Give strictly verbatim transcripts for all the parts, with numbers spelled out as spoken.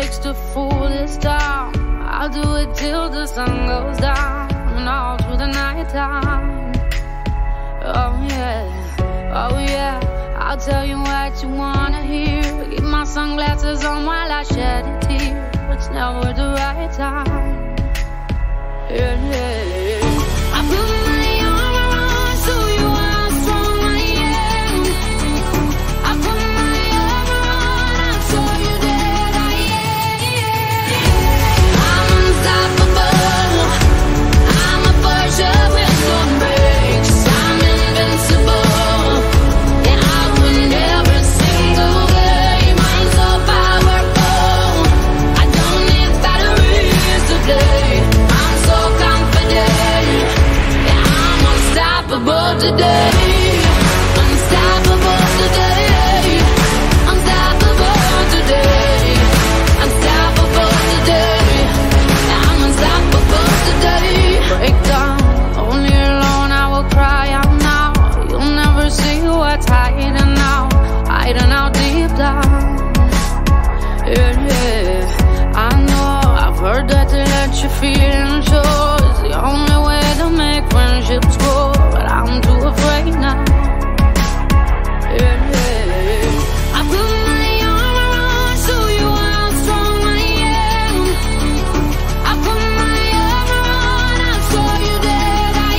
takes to fool this town. I'll do it till the sun goes down and all through the night time. Oh yeah, oh yeah, I'll tell you what you wanna hear. Keep my sunglasses on while I shed a tear. It's never the right time. Yeah, yeah, yeah. I put my arm around so you how strong I am. I put my arm around and show you that I am. I'm unstoppable. I'm a Porsche with no brakes. I'm invincible. Yeah, I win every single game. I'm so powerful. I don't need batteries to play. I'm so confident. Yeah, I'm unstoppable today. Unstoppable today. Unstoppable today. Unstoppable today. Yeah, I'm unstoppable today. Break down, only alone I will cry out now. You'll never see what's hiding out, hiding out deep down. Yeah, yeah, I know, I've heard that to let you feel and show is the only way to make friendships grow, but I'm too afraid now. Yeah, yeah, I put my arm around so you how strong I am. I put my arm around and show you that I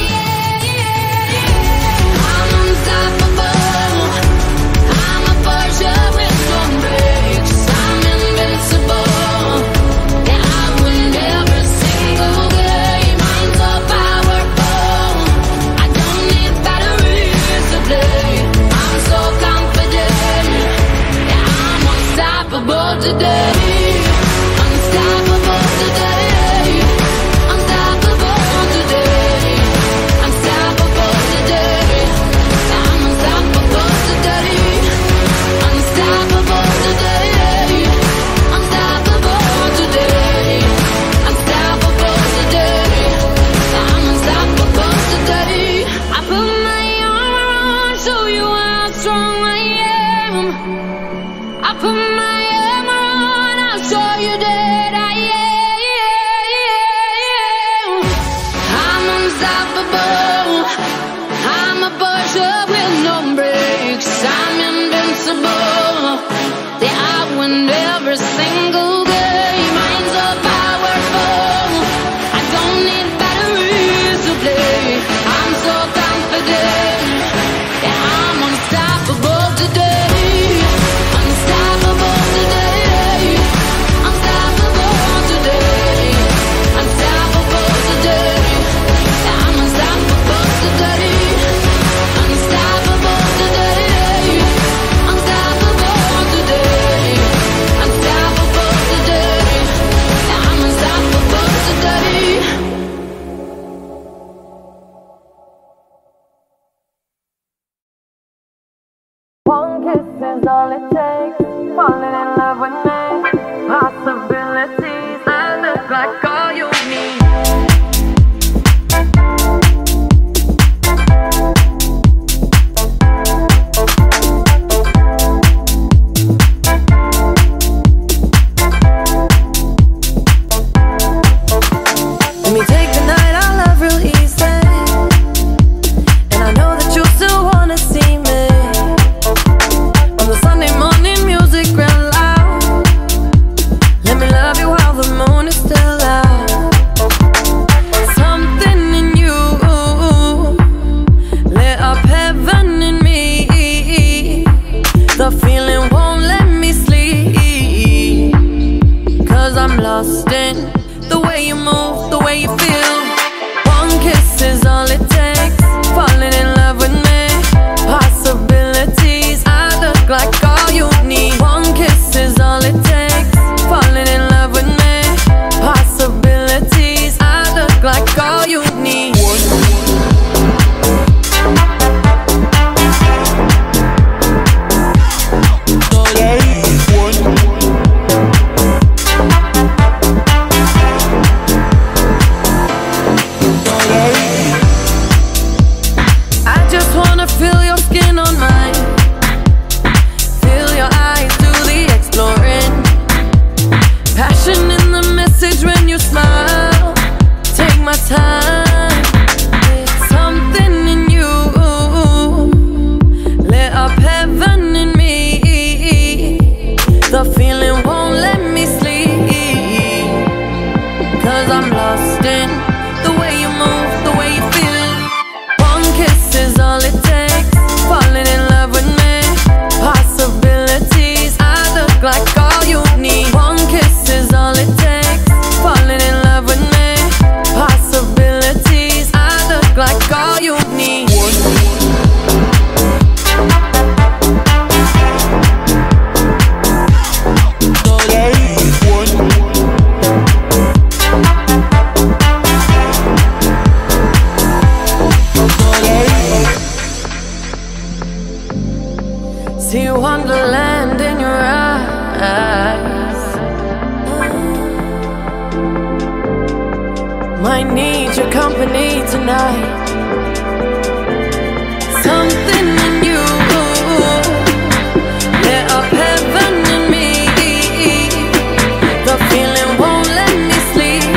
am. I'm unstoppable. I'm a Porsche with no brakes. I'm invincible. Yeah, I win every single game. I'm so powerful. I don't need batteries to play. I'm so confident. Yeah, I'm unstoppable today. Unstoppable today. Unstoppable today. Unstoppable today. Yeah, I'm unstoppable today. Unstoppable today. Unstoppable today. Unstoppable today. Yeah, I'm unstoppable today. I put my arm around, show you how strong I am. I put my arm around, I'll show you that I am. I'm unstoppable. I'm a Porsche with no brakes. I'm invincible. Yeah, I win every single game. I'm so powerful. I don't need batteries to play. I'm so confident. Yeah, I'm unstoppable today. Unstoppable today. Unstoppable today. Unstoppable today. Yeah, I'm unstoppable today. Unstoppable today. Unstoppable today. Unstoppable today. Yeah, I'm unstoppable today. One kiss is all it takes. Falling in love with me. Possibilities. I look like all you need. Let me take the night I love real easy. And I know that you still wanna see me. On the Sunday morning music real loud. Let me love you while the moon is still out. Something in you lit up heaven in me. The feeling won't let me sleep. Cause I'm lost in the way you move, the way you feel. One kiss is all it takes. Falling in love with me. Possibilities. I look like all you need. One kiss is all it takes. Falling in love with me. Possibilities. I look like all you need. I just wanna feel your skin on mine. 'cause I'm lost in the way you move, the way you feel. One kiss is all it takes, falling in love with me. Possibilities, I look like all you need. One kiss is all it takes, falling in love with me. Possibilities, I look like all you need. See wonderland in your eyes. Might need your company tonight. Something in you lit up heaven in me. The feeling won't let me sleep,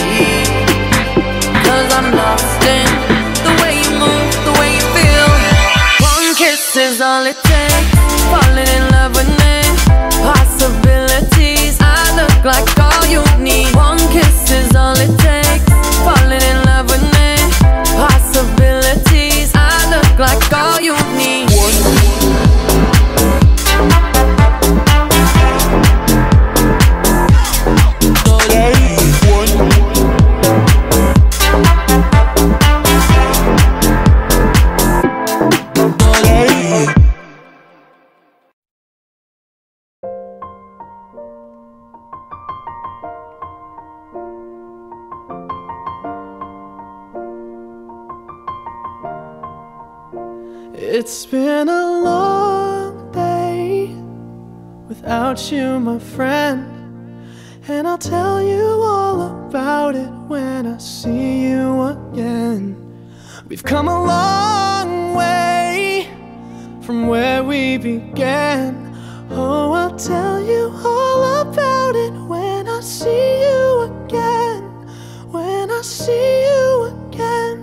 'cause I'm lost in the way you move, the way you feel. One kiss is all it takes, falling in love with me. Possibilities, I look like all you need. One kiss is all it takes, falling in love with me. Possibilities, I look like all you need. It's been a long day without you, my friend, and I'll tell you all about it when I see you again. We've come a long way from where we began. Oh, I'll tell you all about it when I see you again. When I see you again.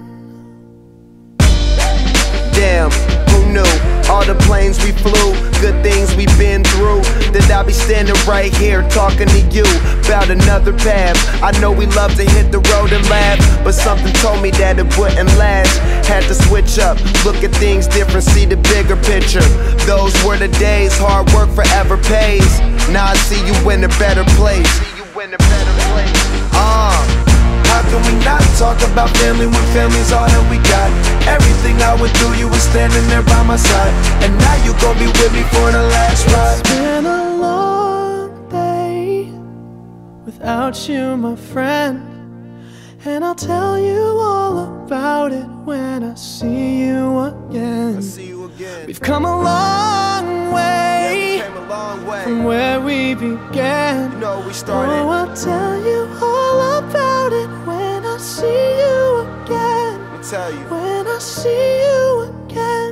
Damn, who knew? All the planes we flew, good things we've been through. That I'll be standing right here talking to you about another path. I know we love to hit the road and laugh, but something told me that it wouldn't last. Had to switch up, look at things different, see the bigger picture. Those were the days, hard work forever pays. Now I see you in a better place. See you in a better place. Ah. Uh. How can we not talk about family when family's all that we got? Everything I would do, you were standing there by my side, and now you gon' be with me for the last ride. It's been a long day without you, my friend, and I'll tell you all about it when I see you again. I see you again. We've come a long way, yeah, we came a long way from where we began. You know we started. Oh, I'll tell you all about it when I see you again. Let me tell you. When I see you again.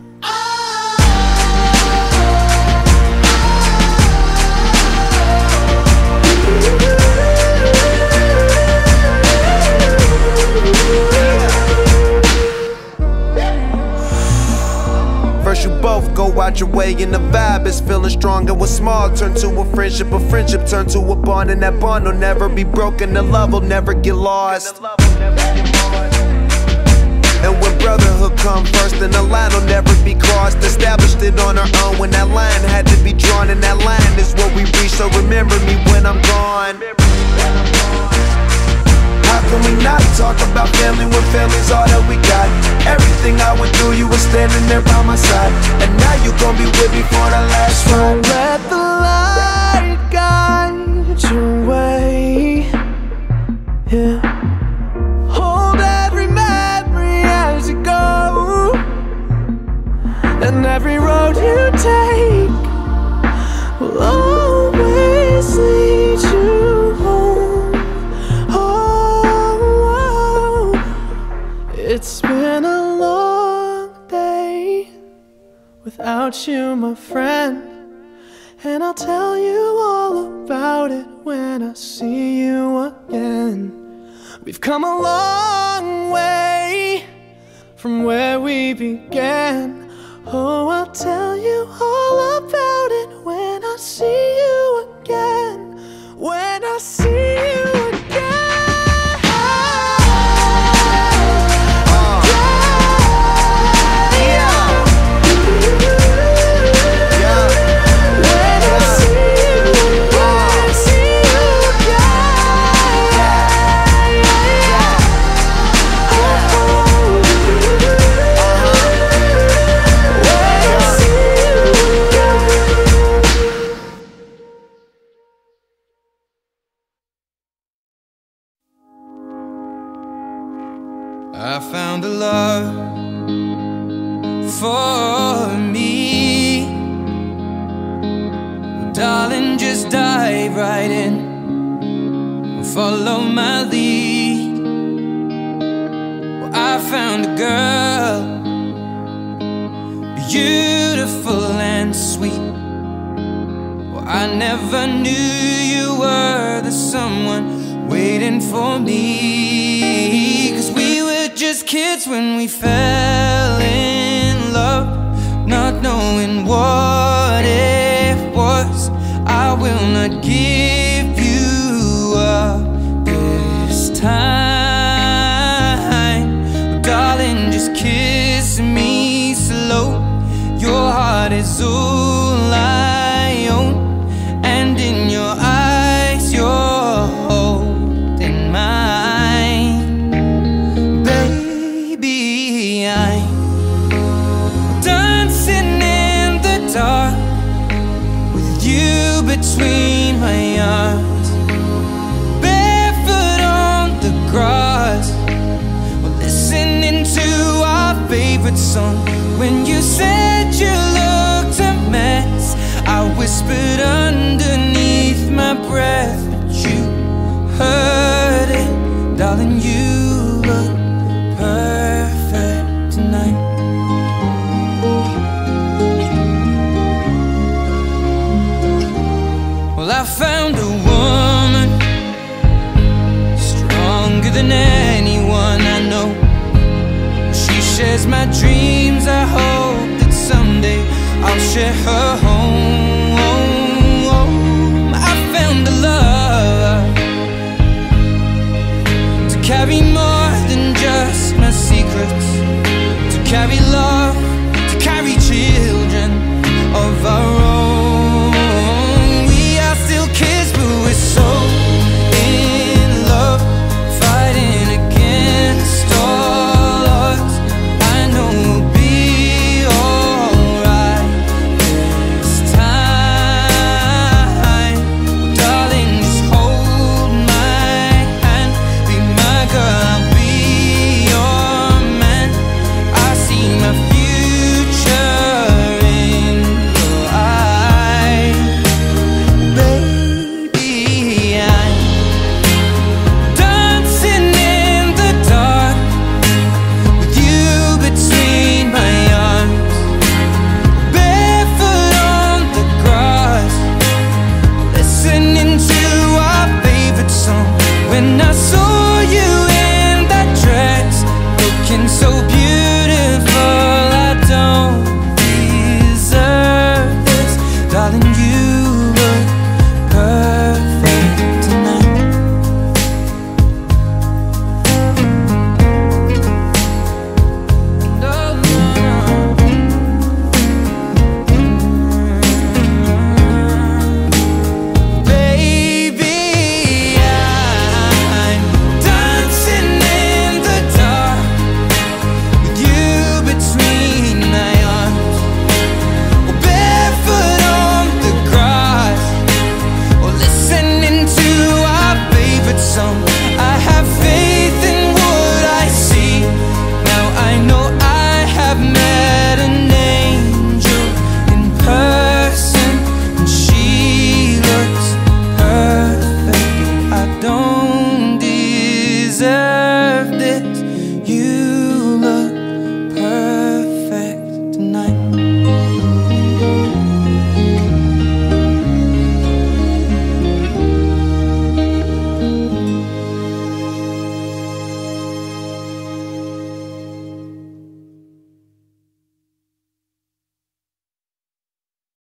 First you both go out your way and the vibe is feeling strong, and what's small turn to a friendship, a friendship turn to a bond, and that bond will never be broken, the love will never get lost. And when brotherhood come first, then the line will never be crossed. Established it on our own when that line had to be drawn, and that line is what we reach, so remember me when I'm gone. How can we not talk about family when family's all that we got? Everything I went through, you were standing there by my side, and now you gon' be with me for the last ride. So let the light guide your way, yeah. Hold every memory as you go, and every road you take will always lead you home. Oh, it's been a long day without you, my friend, and I'll tell you all about it when I see you again. We've come a long way from where we began. Oh, I'll tell you all about it when I see you again. When I see you again. I found a love for me. Well, darling, just dive right in and follow my lead. Well, I found a girl, beautiful and sweet. Well, I never knew you were the someone waiting for me. 'Cause we were just kids when we fell in love, not knowing what it was. I will not give you up this time. But darling, just kiss me slow. Your heart is all I own, and in your eyes you're holding mine. Baby, I'm dancing in the dark with you between my arms, barefoot on the grass, listening to our favorite song. When you said you looked a mess, I whispered underneath my breath, but you heard it. Darling, you look perfect tonight. Well, I found a woman stronger than anyone I know. She shares my dreams. I hope that someday I'll share her home. I found a love to carry more than just my secrets, to carry love, to carry cheers.